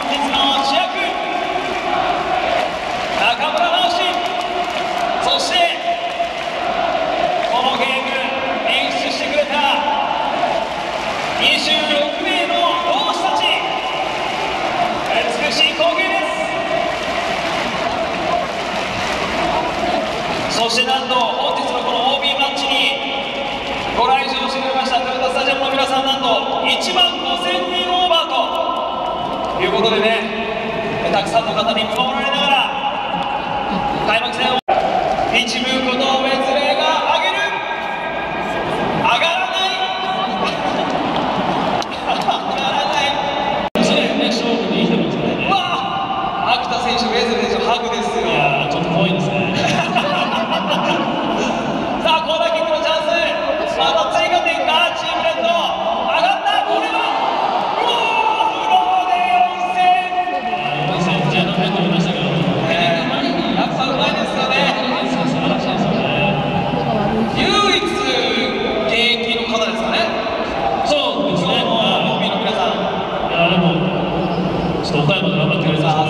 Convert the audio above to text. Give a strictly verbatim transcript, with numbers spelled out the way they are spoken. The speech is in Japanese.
日の主役中村直志、そしてこのゲーム演出してくれたにじゅうろくめいの同志たち、美しい光景です。そしてなんと本日のこの オービー マッチにご来場してくれましたトヨタスタジアムの皆さん、なんといちまんごせんにんオーバーということでね、たくさんの方に見守られながら開幕戦を一部ことを別例が上げる、上がらない上がらないそれね、勝負にいいと思うんですよね。 うわあ、秋田選手、ウェズレー選手、ハグですよ。 いやー、ちょっと怖いですね。 さあ、コーナーキックのチャンス、また追加点か、チームレッド、上がった、これは、うわー、フローでよんせん、 よんせんじゃダメと言いましたけど、 やっぱうまいですよね。 素晴らしいですよね。 唯一現役の方ですかね。 そうですね。 今日の オービー の皆さん。 いやでもちょっと岡山で頑張ってくれてます。